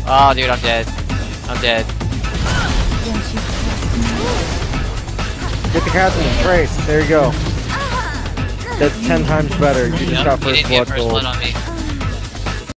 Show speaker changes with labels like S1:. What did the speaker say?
S1: Oh, dude, I'm dead. I'm dead.
S2: Get the Kassadin, trace. There you go. That's 10 times better. You just got
S1: You
S2: first
S1: didn't get
S2: blood
S1: first
S2: gold.
S1: blood on me.